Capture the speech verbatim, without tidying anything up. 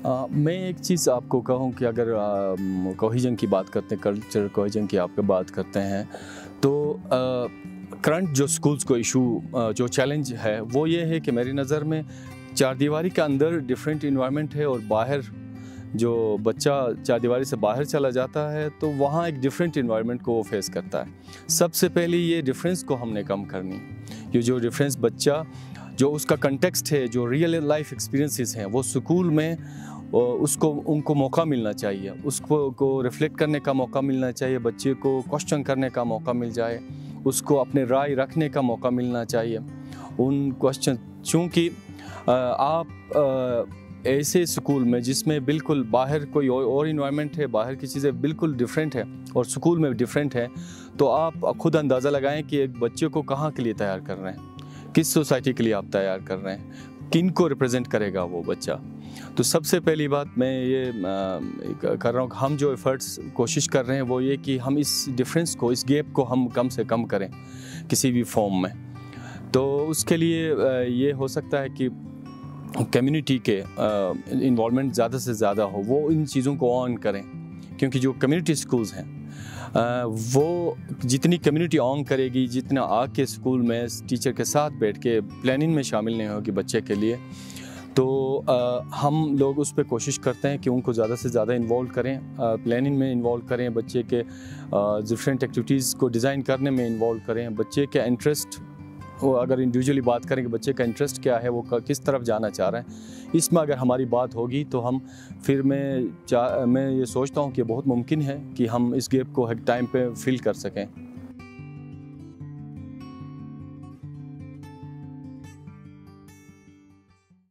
आ, मैं एक चीज़ आपको कहूँ कि अगर कोहिजन की बात करते हैं, कल्चर कोहिजन की आपके बात करते हैं, तो करंट जो स्कूल्स को इशू जो चैलेंज है वो ये है कि मेरी नज़र में चार दीवारी के अंदर डिफरेंट इन्वायरमेंट है और बाहर जो बच्चा चार दीवारी से बाहर चला जाता है तो वहाँ एक डिफरेंट इन्वायरमेंट को वो फेस करता है। सबसे पहले ये डिफरेंस को हमने कम करनी, ये जो डिफरेंस बच्चा जो उसका कंटेक्स्ट है, जो रियल लाइफ एक्सपीरियंसेस हैं, वो स्कूल में उसको उनको मौका मिलना चाहिए, उसको को रिफ्लेक्ट करने का मौका मिलना चाहिए, बच्चे को क्वेश्चन करने का मौका मिल जाए, उसको अपने राय रखने का मौका मिलना चाहिए। उन क्वेश्चन चूँकि आप ऐसे स्कूल में जिसमें बिल्कुल बाहर कोई और इन्वायरमेंट है, बाहर की चीज़ें बिल्कुल डिफरेंट है और स्कूल में डिफरेंट है, तो आप खुद अंदाज़ा लगाएं कि एक बच्चे को कहाँ के लिए तैयार कर रहे हैं, किस सोसाइटी के लिए आप तैयार कर रहे हैं, किन को रिप्रेजेंट करेगा वो बच्चा। तो सबसे पहली बात मैं ये कर रहा हूँ कि हम जो एफ़र्ट्स कोशिश कर रहे हैं वो ये कि हम इस डिफरेंस को, इस गैप को हम कम से कम करें किसी भी फॉर्म में। तो उसके लिए ये हो सकता है कि कम्युनिटी के इन्वॉल्वमेंट ज़्यादा से ज़्यादा हो, वो इन चीज़ों को ऑन करें, क्योंकि जो कम्युनिटी स्कूल्स हैं वो जितनी कम्युनिटी ऑन करेगी, जितना आके स्कूल में टीचर के साथ बैठ के प्लानिंग में शामिल नहीं होगी बच्चे के लिए, तो आ, हम लोग उस पर कोशिश करते हैं कि उनको ज़्यादा से ज़्यादा इन्वॉल्व करें, प्लानिंग में इन्वॉल्व करें, बच्चे के डिफरेंट एक्टिविटीज़ को डिज़ाइन करने में इन्वॉल्व करें, बच्चे के इंटरेस्ट, वो अगर इंडिविजुअली बात करें कि बच्चे का इंटरेस्ट क्या है, वो किस तरफ जाना चाह रहे हैं, इसमें अगर हमारी बात होगी तो हम फिर मैं चा मैं ये सोचता हूँ कि बहुत मुमकिन है कि हम इस गैप को एक टाइम पे फिल कर सकें।